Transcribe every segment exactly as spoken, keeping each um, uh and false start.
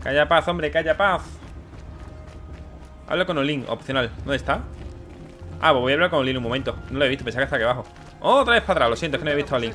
Calla paz, hombre, calla paz. Habla con Olin, opcional. ¿Dónde está? Ah, pues voy a hablar con Olin un momento. No lo he visto, pensaba que está aquí abajo. Oh, otra vez para atrás, lo siento, es que no he visto a Olin.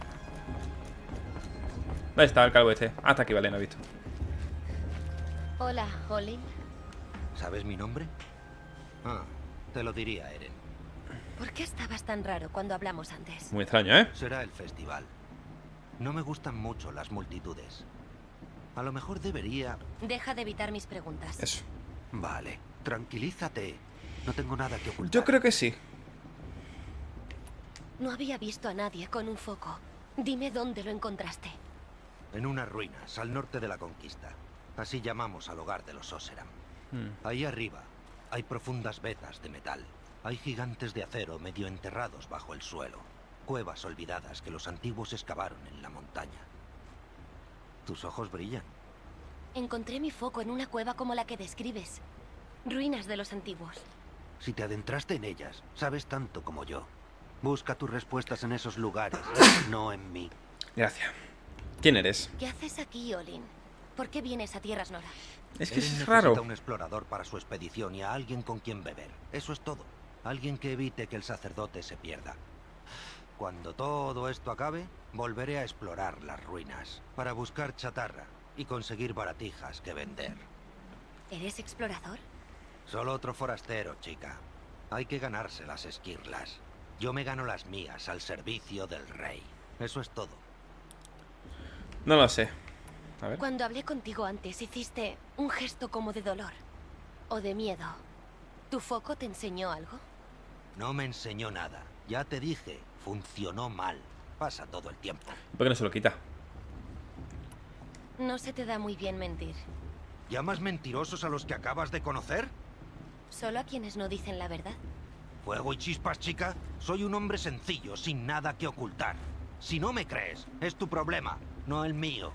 ¿Dónde está el calvo este? Ah, está aquí, vale, no he visto. Hola, Olin. ¿Sabes mi nombre? Ah, te lo diría, Eren. ¿Por qué estabas tan raro cuando hablamos antes? Muy extraño, ¿eh? Será el festival. No me gustan mucho las multitudes. A lo mejor debería... Deja de evitar mis preguntas. Eso. Vale, tranquilízate. No tengo nada que ocultar. Yo creo que sí. No había visto a nadie con un foco. Dime dónde lo encontraste. En unas ruinas, al norte de la conquista. Así llamamos al hogar de los Oseram. Hmm. Ahí arriba hay profundas vetas de metal. Hay gigantes de acero medio enterrados bajo el suelo. Cuevas olvidadas que los antiguos excavaron en la montaña. Tus ojos brillan. Encontré mi foco en una cueva como la que describes. Ruinas de los antiguos. Si te adentraste en ellas, sabes tanto como yo. Busca tus respuestas en esos lugares, no en mí. Gracias. ¿Quién eres? ¿Qué haces aquí, Olin? ¿Por qué vienes a Tierras Nora? Es que Eren es necesita raro. un explorador para su expedición y a alguien con quien beber. Eso es todo. Alguien que evite que el sacerdote se pierda. Cuando todo esto acabe, volveré a explorar las ruinas para buscar chatarra y conseguir baratijas que vender. ¿Eres explorador? Solo otro forastero, chica. Hay que ganarse las esquirlas. Yo me gano las mías al servicio del rey. Eso es todo. No lo sé. A ver. Cuando hablé contigo antes, hiciste un gesto como de dolor. O de miedo. ¿Tu foco te enseñó algo? No me enseñó nada. Ya te dije, funcionó mal. Pasa todo el tiempo. ¿Por qué no se lo quita? No se te da muy bien mentir. ¿Llamas mentirosos a los que acabas de conocer? Solo a quienes no dicen la verdad. Fuego y chispas, chica. Soy un hombre sencillo, sin nada que ocultar. Si no me crees, es tu problema, no el mío.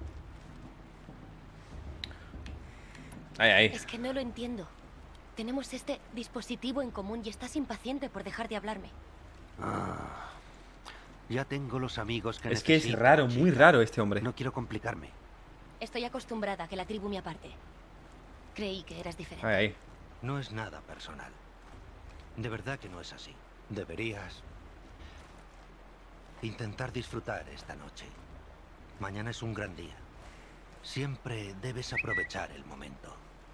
Ahí, ahí. Es que no lo entiendo. Tenemos este dispositivo en común y estás impaciente por dejar de hablarme. Ah, ya tengo los amigos que Es que es necesito, raro, muy chica. raro este hombre. No quiero complicarme. Estoy acostumbrada a que la tribu me aparte. Creí que eras diferente. Ahí, ahí. No es nada personal. De verdad que no es así. Deberías intentar disfrutar esta noche. Mañana es un gran día. Siempre debes aprovechar el momento.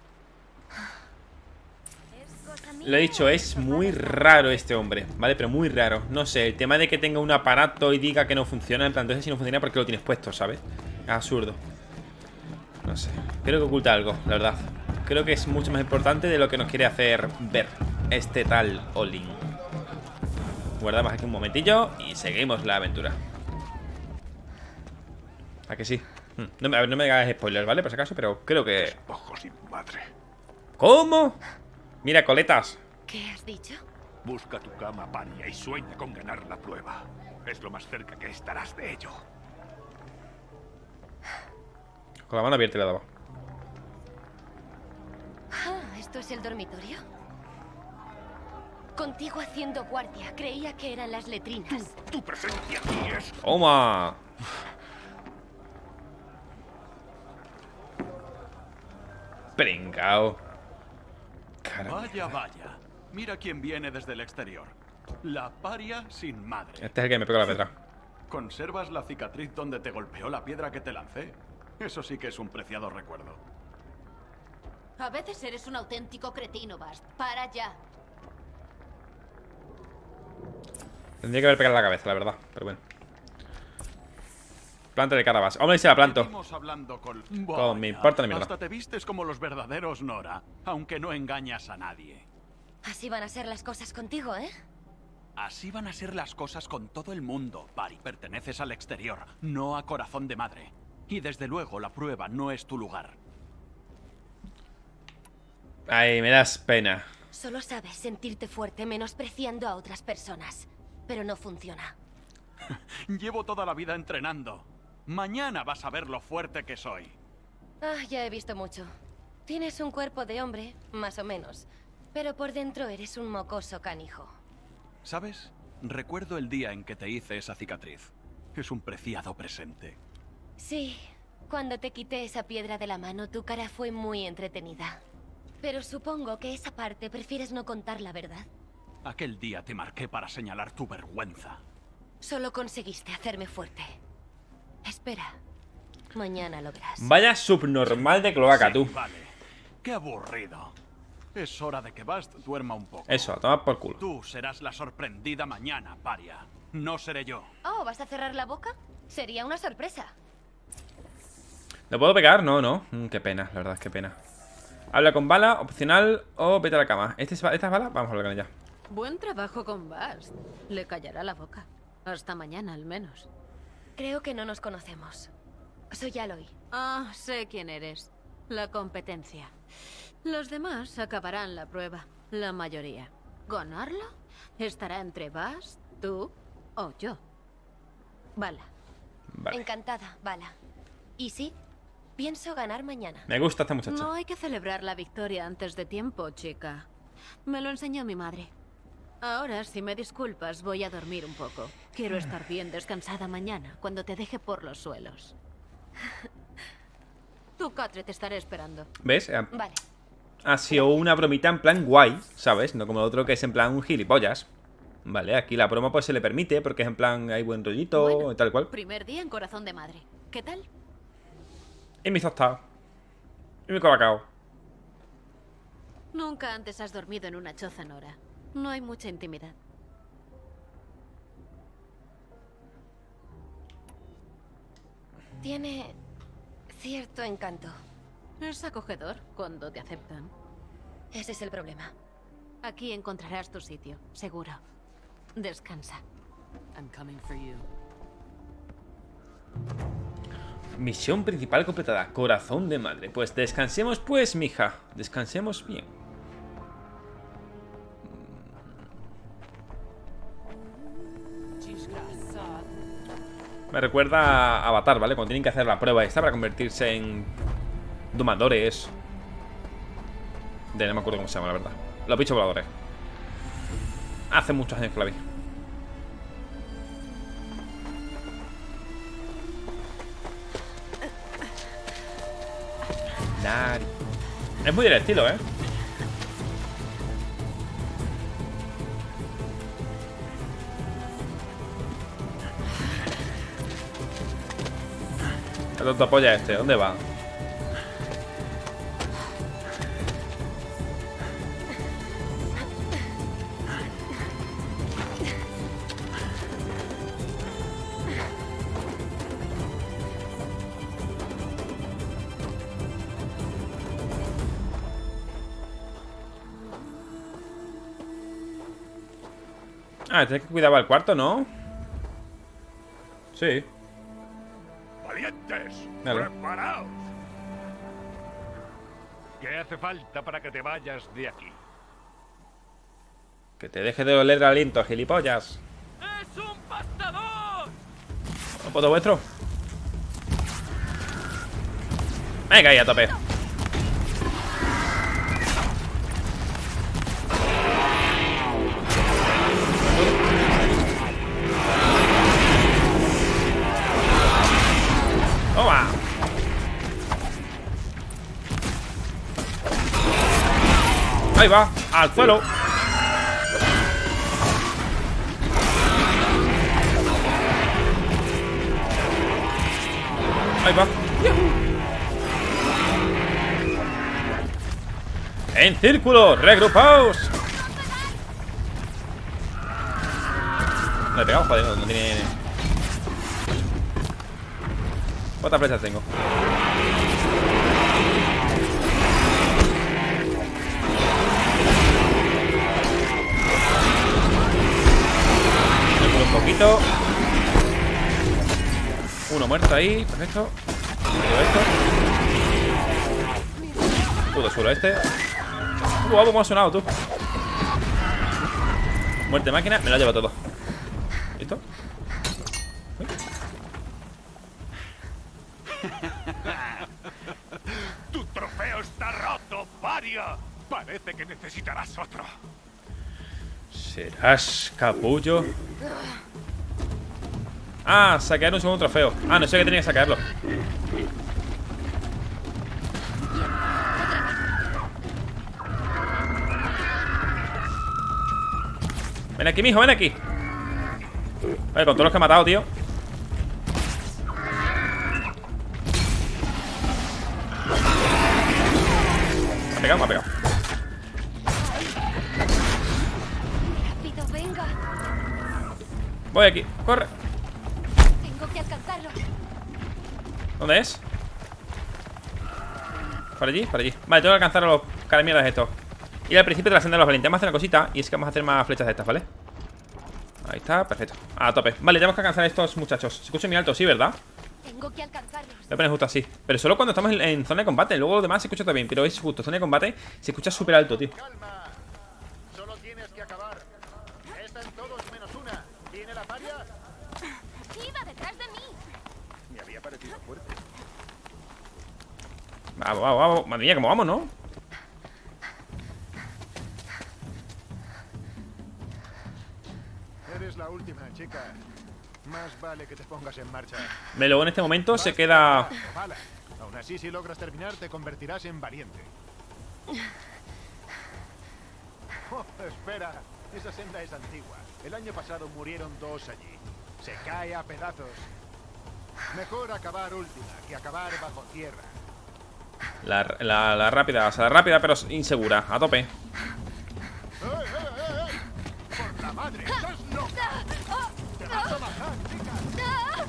Lo he dicho, es muy raro este hombre, ¿vale? Pero muy raro. No sé, el tema de que tenga un aparato y diga que no funciona, en plan, entonces si no funciona, ¿por qué lo tienes puesto, sabes? Es absurdo. No sé, creo que oculta algo, la verdad. Creo que es mucho más importante de lo que nos quiere hacer ver este tal Olin. Guardamos aquí un momentillo y seguimos la aventura. ¿A que sí? Hmm. No me, a ver, no me hagas spoilers, ¿vale? Por si acaso, pero creo que... Ojo sin madre. ¿Cómo? Mira, coletas. ¿Qué has dicho? Busca tu cama, paria, y sueña con ganar la prueba. Es lo más cerca que estarás de ello. Con la mano abierta le daba. Ah, ¿esto es el dormitorio? Contigo haciendo guardia, creía que eran las letrinas. Tu presencia aquí es... ¡Toma! Pringao. Caramba. Vaya, vaya. Mira quién viene desde el exterior. La paria sin madre. Este es el que me pegó la pedra. ¿Conservas la cicatriz donde te golpeó la piedra que te lancé? Eso sí que es un preciado recuerdo. A veces eres un auténtico cretino, Bast. Para ya. Tendría que haber pegado en la cabeza, la verdad. Pero bueno. Planta de carabas. Hombre, se la planto. Seguimos hablando con... Como me importa la mierda. Hasta te vistes como los verdaderos Nora, aunque no engañas a nadie. Así van a ser las cosas contigo, ¿eh? Así van a ser las cosas con todo el mundo, Pari. Perteneces al exterior, no a corazón de madre. Y desde luego la prueba no es tu lugar. Ay, me das pena. Solo sabes sentirte fuerte menospreciando a otras personas. Pero no funciona. Llevo toda la vida entrenando. Mañana vas a ver lo fuerte que soy. Ah, ya he visto mucho. Tienes un cuerpo de hombre, más o menos. Pero por dentro eres un mocoso canijo. ¿Sabes? Recuerdo el día en que te hice esa cicatriz. Es un preciado presente. Sí, Cuando te quité esa piedra de la mano, tu cara fue muy entretenida. Pero supongo que esa parte prefieres no contarla, ¿verdad? Aquel día te marqué para señalar tu vergüenza. Solo conseguiste hacerme fuerte. Espera. Mañana lo verás. Vaya subnormal de cloaca, Sí, tú. vale. Qué aburrido. Es hora de que Bast duerma un poco. Eso, a tomar por culo. Tú serás la sorprendida mañana, paria. No seré yo. Oh, ¿vas a cerrar la boca? Sería una sorpresa. ¿Lo puedo pegar? No, no. Mm, qué pena, la verdad, qué pena. Habla con Vala, opcional o vete a la cama. ¿Este es, ¿Esta es Vala? Vamos a hablar con ella. Buen trabajo con Bast. Le callará la boca. Hasta mañana, al menos. Creo que no nos conocemos. Soy Aloy. Ah, sé quién eres. La competencia. Los demás acabarán la prueba. La mayoría. ¿Ganarla? Estará entre Bast, tú o yo. Vala. Vale. Encantada, Vala. Y sí, pienso ganar mañana. Me gusta esta muchacha. No hay que celebrar la victoria antes de tiempo, chica. Me lo enseñó mi madre. Ahora, si me disculpas, voy a dormir un poco. Quiero estar bien descansada mañana, cuando te deje por los suelos. Tu catre te estaré esperando. ¿Ves? Eh, Vale. Ha sido una bromita en plan guay, ¿sabes? No como el otro que es en plan un gilipollas. Vale, aquí la broma pues se le permite porque es en plan hay buen rollito Bueno, y tal cual. Primer día en Corazón de Madre. ¿Qué tal? Y mi tostado. Y mi colacao. Nunca antes has dormido en una choza, Nora. No hay mucha intimidad. Tiene cierto encanto. Es acogedor cuando te aceptan. Ese es el problema. Aquí encontrarás tu sitio, seguro. Descansa. I'm coming for you. Misión principal completada. Corazón de madre. Pues descansemos pues, mija. Descansemos bien. Me recuerda a Avatar, ¿vale? Cuando tienen que hacer la prueba esta para convertirse en domadores. De no me acuerdo cómo se llama, la verdad. Los bichos voladores. Hace muchos años que la vi. Nari. Es muy del estilo, ¿eh? ¿Qué tonto polla este? ¿Dónde va? Ah, tienes que cuidar al cuarto, ¿no? Sí. ¡Valientes! Dale. ¡Preparaos! ¿Qué hace falta para que te vayas de aquí? Que te deje de oler el aliento, gilipollas. ¡Es un pastador! ¿No puedo vuestro? Venga, ahí a tope. Toma. Ahí va, al suelo. Ahí va. En círculo, regrupaos. No he pegado, joder, no tiene. ¿Cuántas flechas tengo? Un poquito. Uno muerto ahí, perfecto. Todo esto. Puto suelo este. Uh, guapo, me ha sonado, tú. Muerte máquina, me lo lleva todo. ¿Listo? Uy. ¡Tu trofeo está roto, paria! Parece que necesitarás otro. ¿Serás capullo? Ah, saquear un segundo trofeo. Ah, no sé que tenía que saquearlo. Ven aquí, mijo, ven aquí. Vale, con todos los que he matado, tío. Me ha pegado, me ha pegado. Rápido, venga. Voy aquí, corre. Tengo que alcanzarlo. ¿Dónde es? ¿Por allí? Por allí. Vale, tengo que alcanzar a los caramielas estos. Ir al principio de la senda de los valientes. Vamos a hacer una cosita. Y es que vamos a hacer más flechas de estas, ¿vale? Ahí está, perfecto. A tope. Vale, tenemos que alcanzar a estos muchachos. Se escucha muy alto, sí, ¿verdad? Tengo que alcanzarlos. Voy a poner justo así. Pero solo cuando estamos en, en zona de combate. Luego lo demás se escucha también. Pero es justo zona de combate. Se escucha súper alto, tío. Calma. Solo tienes que acabar. Están todos menos una. ¿Tiene la paria? Iba detrás de mí. Me había parecido fuerte. Vamos, vamos, vamos. Madre mía, cómo vamos, ¿no? Eres la última, chica. Más vale que te pongas en marcha. Ve, luego en este momento se queda... Bala. Aún así, si logras terminar, te convertirás en valiente. Oh, espera. Esa senda es antigua. El año pasado murieron dos allí. Se cae a pedazos. Mejor acabar última que acabar bajo tierra. La, la, la rápida, o sea, la rápida pero insegura. A tope. ¡Eh, eh, eh, eh! ¡Por la madre! ¡Estás loca! ¡Te vas a matar, chica!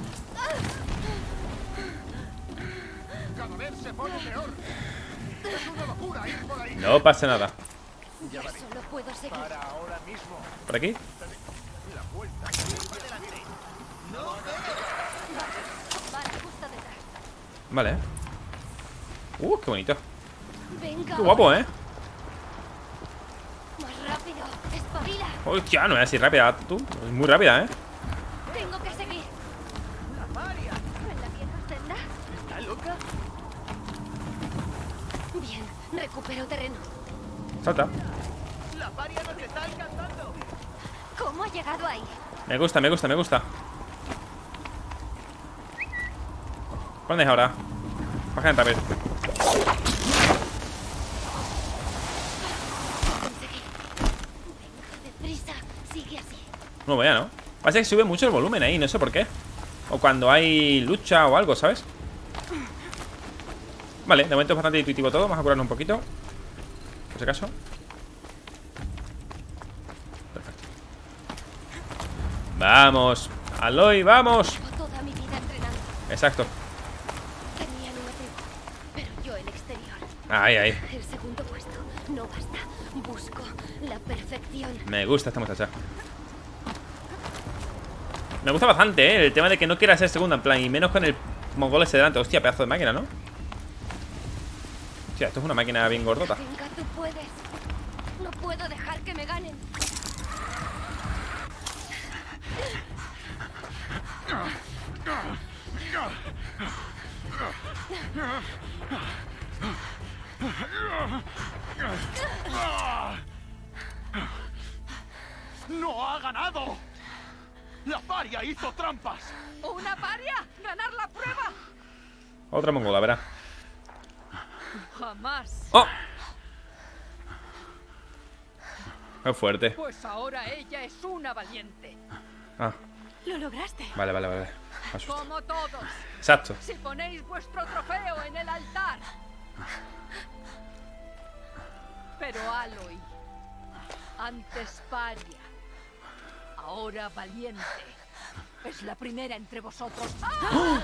Cada vez se pone peor. Es una locura ir por ahí. No pasa nada. Ya solo puedo seguir. Para ahora mismo. ¿Por aquí? La vuelta. No Vale, justo detrás. Vale. Uh, qué bonito. Venga. Qué guapo, ¿eh? Más rápido. Espabila. Hostia, no es así rápida, tú. Es muy rápida, ¿eh? Tengo que seguir. La Maria. ¿En la vieja senda? ¿Está loca? Bien, recupero terreno. Salta. La Maria nos está alcanzando. ¿Cómo ha llegado ahí? Me gusta, me gusta, me gusta. ¿Por dónde es ahora? Baja rápido. Conseguí. Venga, deprisa. Sigue así. No vea, ¿no? Parece que sube mucho el volumen ahí, no sé por qué. O cuando hay lucha o algo, ¿sabes? Vale, de momento es bastante intuitivo todo. Vamos a curarnos un poquito, por si acaso. Perfecto. Vamos, Aloy, vamos. Llevo toda mi vida entrenando. Exacto. Tenían una tribu, pero yo el exterior. Ahí, ahí. El segundo puesto no basta. Busco la perfección. Me gusta esta muchacha. Me gusta bastante, ¿eh? El tema de que no quiera ser segunda, en plan, y menos con el mongol ese delante. Hostia, pedazo de máquina, ¿no? Hostia, esto es una máquina bien gordota. Venga, tú puedes. No puedo dejar que me ganen. ¡No ha ganado! ¡La paria hizo trampas! ¿Una paria? ¿Ganar la prueba? Otra mongola, verá. Jamás. ¡Oh! Es fuerte. Pues ahora ella es una valiente. Ah, Lo lograste. vale, vale, vale. Me asusto. Como todos. Exacto. Si ponéis vuestro trofeo en el altar. Pero Aloy, antes paria, ahora valiente, es la primera entre vosotros. ¡Ah!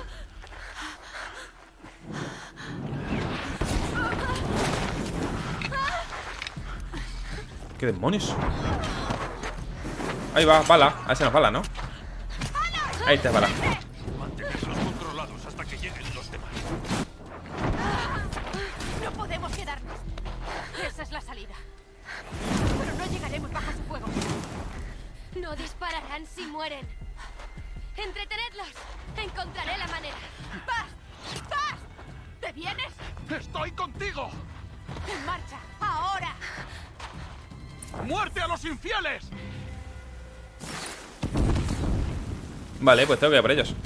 ¿Qué demonios? Ahí va, bala. A ver si nos bala, ¿no? Ahí está, bala. Mantenerlos controlados hasta que lleguen los demás. No podemos quedarnos. Esa es la salida. Pero no llegaremos bajo su fuego. No dispararán si mueren. Entretenedlos. Encontraré la manera. ¡Vas! ¡Vas! ¿Te vienes? ¡Estoy contigo! ¡En marcha! ¡Ahora! ¡Muerte a los infieles! Vale, pues tengo que ir a por ellos.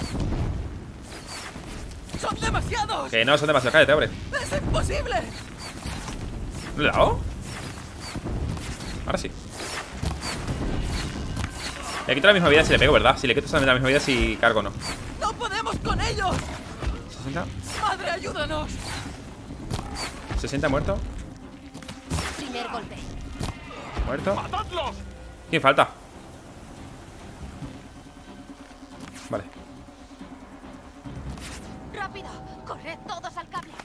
¡Son demasiados! Que no son demasiado, cállate, hombre. ¡Es imposible! ¿Le he dado? Ahora sí. Le quito la misma vida si le pego, ¿verdad? Si le quito solamente la misma vida si cargo, no. ¡No podemos con ellos! sesenta. ¡Madre, ayúdanos! sesenta muerto. Primer golpe. Muerto. ¡Matadlos! ¿Quién falta? Vale. ¡Rápido! ¡Corred todos al cable!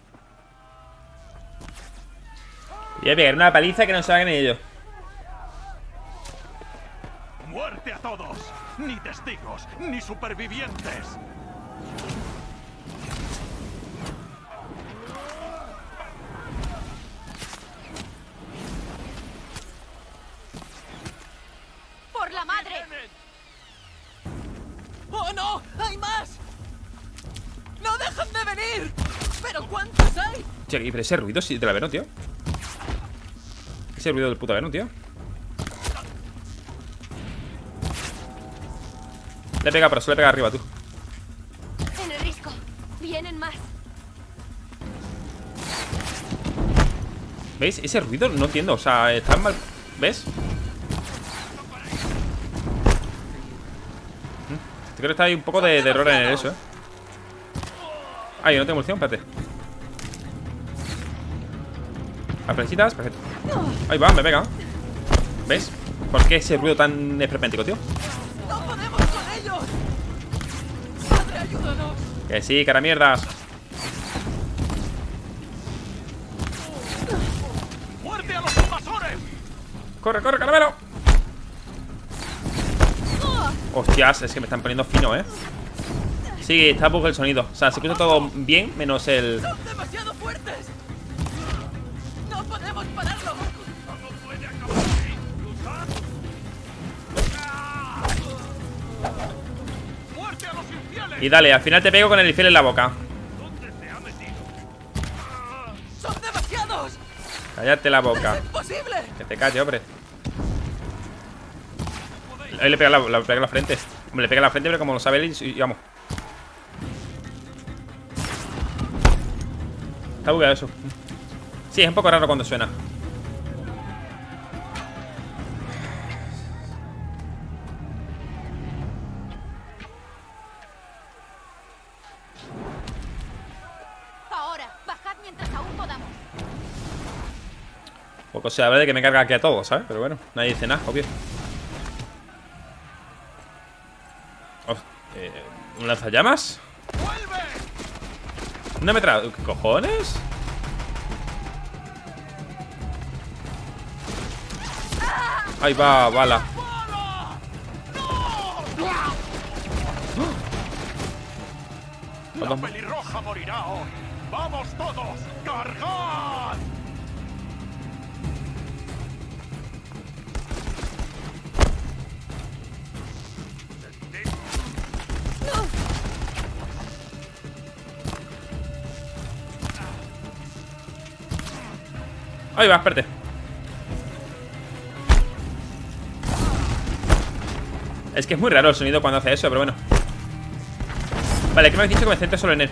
Voy a pegar una paliza que no se hagan ellos. ¡Muerte a todos! ¡Ni testigos, ni supervivientes! ¡Por la madre! ¡Oh, no! ¡Hay más! ¡No dejan de venir! ¿Pero cuántos hay? Che, pero ese ruido sí del averno, tío. Ese ruido del puto averno, tío. Le pega, pero solo le pega arriba, tú. En el risco. Vienen más. ¿Veis? Ese ruido no entiendo, o sea, está mal. ¿Ves? Creo que está ahí un poco de, de error en eso, eh. Ah, yo no tengo munición, espérate. Las flechitas, perfecto. Ahí va, me pega. ¿Ves? ¿Por qué ese ruido tan esperpéntico, tío? ¡No podemos con ellos! ¡Madre, ayúdanos! Que sí, cara mierdas. ¡Muerte a los invasores! ¡Corre, corre, caramelo! Hostias, es que me están poniendo fino, ¿eh? Sí, está bug el sonido. O sea, se escucha todo bien, menos el... ¡Son demasiado fuertes! ¡No podemos pararlos! ¡Muerte a los infieles! Y dale, al final te pego con el infiel en la boca. ¿Dónde se ha metido? ¡Son demasiados! Cállate la boca. ¡Es imposible! Que te calle, hombre. Ahí le pega la, la, pega la frente. Hombre, le pega la frente, pero como lo sabe él, y, y vamos. Está bugueado eso. Sí, es un poco raro cuando suena. Ahora, bajad mientras aún podamos. Poco se habla de que me carga aquí a todos, ¿sabes? Pero bueno, nadie dice nada, obvio. Oh, eh, ¿un lanzallamas? ¿Una metra? ¿Qué cojones? Ahí va, bala. ¡La pelirroja morirá hoy! ¡Vamos todos! ¡Cargad! Ahí va, espérate. Es que es muy raro el sonido cuando hace eso, pero bueno. Vale, que me habéis dicho que me centre solo en él.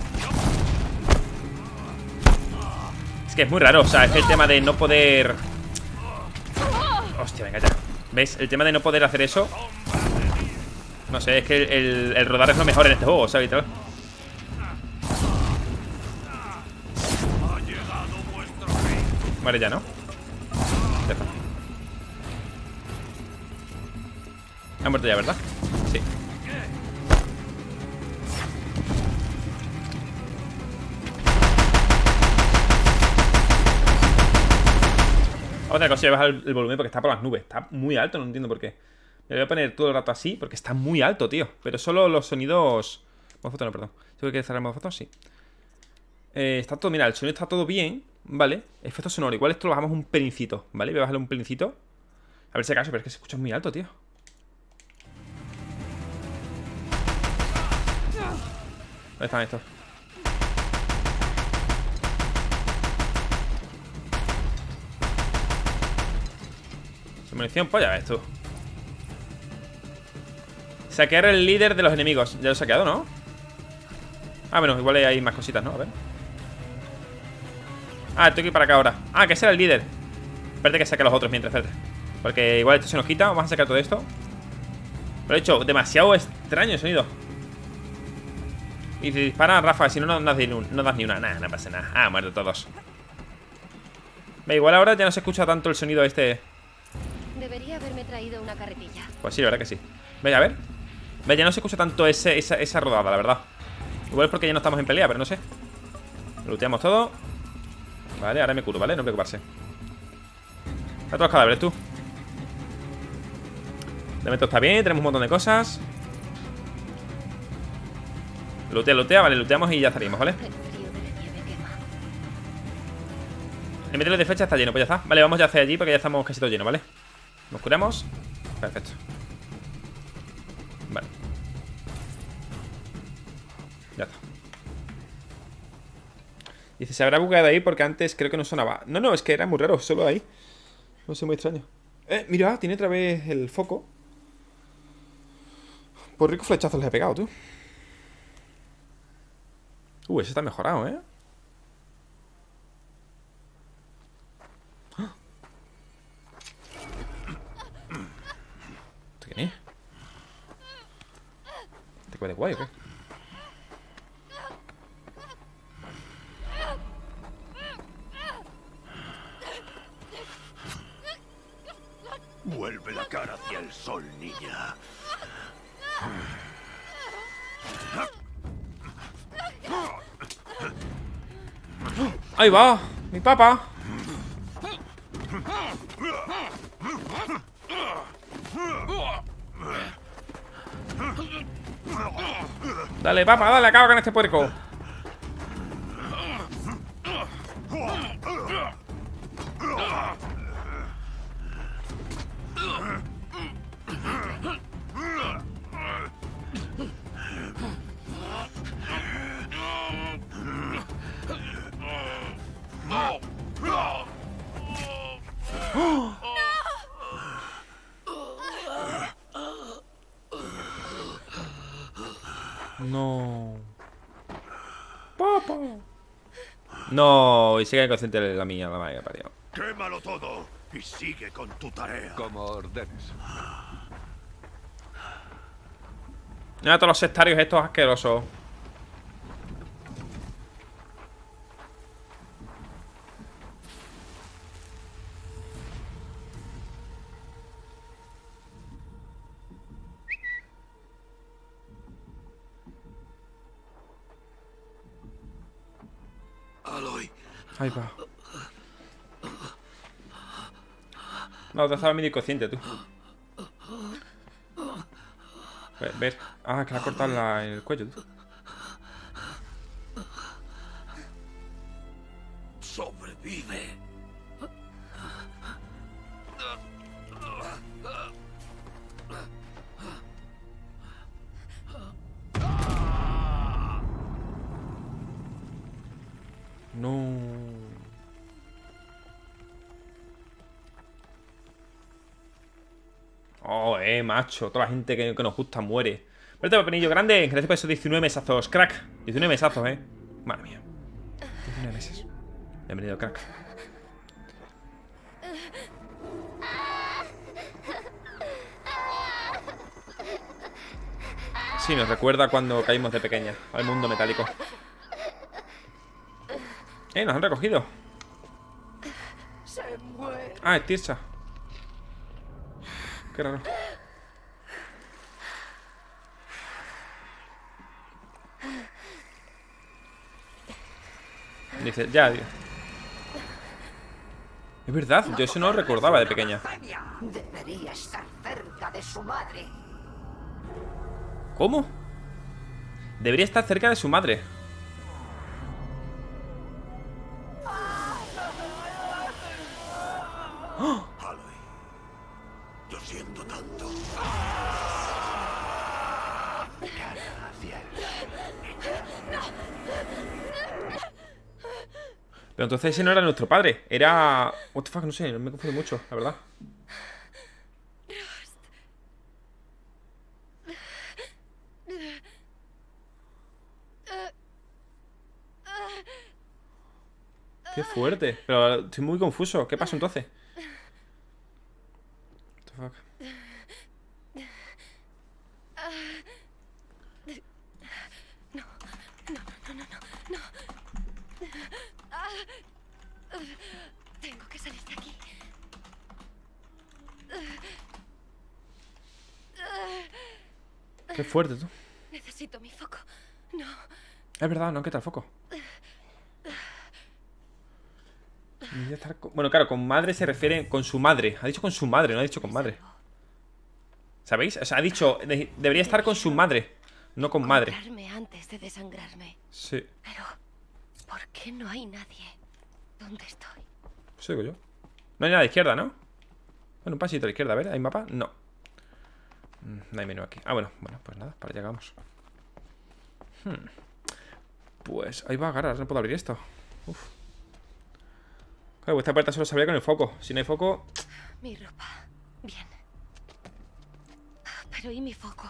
Es que es muy raro, o sea, es el tema de no poder... Hostia, venga ya. ¿Ves? El tema de no poder hacer eso. No sé, es que el, el, el rodar es lo mejor en este juego, ¿sabes? Literal. Muere ya, ¿no? Ya está. Ha muerto ya, ¿verdad? Sí. Otra cosa, voy a bajar el, el volumen porque está por las nubes. Está muy alto, no entiendo por qué. Me voy a poner todo el rato así porque está muy alto, tío. Pero solo los sonidos... Modo foto, no, perdón. ¿Tengo que cerrar el modo foto? Sí. Eh, está todo, mira, el sonido está todo bien, ¿vale? Efecto sonoro, igual esto lo bajamos un pelincito, ¿vale? Voy a bajarle un pelincito. A ver si acaso, pero es que se escucha muy alto, tío. ¿Dónde están estos? Sin munición, pues ya ves tú. Saquear el líder de los enemigos. Ya lo he saqueado, ¿no? Ah, bueno, igual hay más cositas, ¿no? A ver. Ah, tengo que ir para acá ahora. Ah, que ese era el líder. Espérate que saque a los otros mientras, espérate. Porque igual esto se nos quita. Vamos a sacar todo esto. Lo he hecho demasiado extraño el sonido. Y si disparan ráfagas, si no, no, no, das ni un- no das ni una. Nada, no pasa nada. Ah, muerto todos. Ve, igual ahora ya no se escucha tanto el sonido este. Debería haberme traído una carretilla. Pues sí, la verdad que sí. Ve, a ver. Ve, ya no se escucha tanto ese, esa, esa rodada, la verdad. Igual es porque ya no estamos en pelea, pero no sé. Looteamos todo. Vale, ahora me curo, ¿vale? No preocuparse. A todos los cadáveres, tú. De momento está bien, tenemos un montón de cosas. Lootea, lootea, vale, looteamos y ya estaríamos, ¿vale? El frío de la nieve quema. El inventario de fecha está lleno, pues ya está. Vale, vamos ya hacia allí porque ya estamos casi todo lleno, ¿vale? Nos curamos. Perfecto. Vale. Ya está. Dice, se habrá bugueado ahí porque antes creo que no sonaba. No, no, es que era muy raro, solo ahí. No sé, muy extraño. Eh, mira, tiene otra vez el foco. Por ricos flechazos les he pegado, tú. Uh, ese está mejorado, ¿eh? ¿Esto quién es? ¿Te cuál es guay o qué? Vuelve la cara hacia el sol, niña. ¡Ahí va! ¡Mi papá! Dale, papá, dale, acaba con este puerco. No. Papá. No, y sigue inconsciente la mía, la madre que parió. Quémalo todo y sigue con tu tarea. Como ordenes. Mira todos los sectarios estos asquerosos. Aloy. Ahí va. No, te estaba medio inconsciente, tú. Ver, ver. Ah, que le ha cortado la, el cuello, tú. Sobrevive. No. Oh, eh, macho. Toda la gente que, que nos gusta muere. Vete, papinillo grande. Gracias por esos diecinueve mesazos, crack. diecinueve mesazos, eh. Madre mía. diecinueve meses. Bienvenido, crack. Sí, nos recuerda cuando caímos de pequeña al mundo metálico. Eh, nos han recogido. Ah, es Tirsa. Qué raro. Dice, ya, tío. Es verdad, yo eso no lo recordaba de pequeña. Debería estar cerca de su madre. ¿Cómo? Debería estar cerca de su madre. ¡Oh! Aloy. Lo siento tanto. Cara hacia el Pero entonces ese no era nuestro padre. Era... What the fuck, no sé, me confundo mucho, la verdad. Qué fuerte. Pero estoy muy confuso. ¿Qué pasó entonces? What the fuck. Tengo que salir de aquí. Qué fuerte, tú. Necesito mi foco. No. Es verdad, no, ¿qué tal foco? Bueno, claro, con madre se refiere con su madre. Ha dicho con su madre, no ha dicho con madre. ¿Sabéis? O sea, ha dicho de debería estar con su madre, no con madre. Antes de desangrarme. Sí. Pero, ¿por qué no hay nadie? ¿Dónde estoy? Pues digo yo. No hay nada a la izquierda, ¿no? Bueno, un pasito a la izquierda, a ver, ¿hay mapa? No. No hay menú aquí. Ah, bueno, bueno, pues nada, para allá vamos. hmm. Pues ahí va a agarrar, no puedo abrir esto. Uf. Claro, esta puerta solo se abría con el foco. Si no hay foco... Mi ropa. Bien. Pero ¿y mi foco?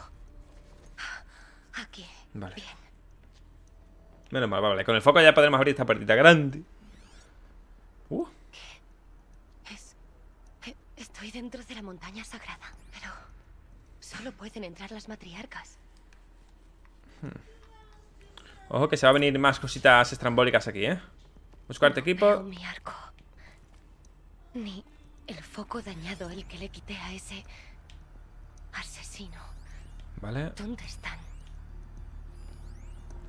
Aquí. Vale. Bien. Menos mal, vale. Con el foco ya podremos abrir esta puertita grande. Uh. ¿Qué? Es... Estoy dentro de la montaña sagrada. Pero... solo pueden entrar las matriarcas. Hmm. Ojo que se va a venir más cositas estrambólicas aquí, ¿eh? Buscarte no equipo. Veo mi arco. Ni el foco dañado el que le quité a ese... asesino. Vale. ¿Dónde están?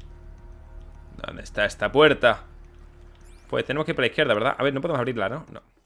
¿Dónde está esta puerta? Pues tenemos que ir por la izquierda, ¿verdad? A ver, no podemos abrirla, ¿no? No.